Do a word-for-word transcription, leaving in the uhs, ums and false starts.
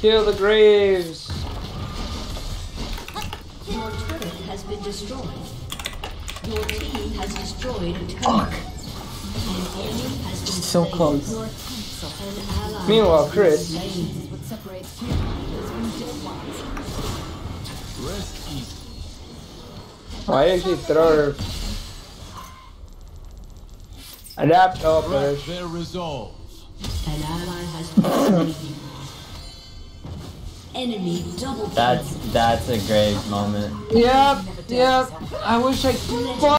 Kill the Graves. Your turret has been destroyed. Your team has destroyed a turret. Fuck. An enemy has been So slain. close. Your an ally Meanwhile, has been Chris. slain. What separates two players from dead ones. Rest easy. Why did she throw her? Adapt up Crack first. their resolve. An ally has been slain. Enemy double kill. That's that's a great moment. Yep, yep. I wish I.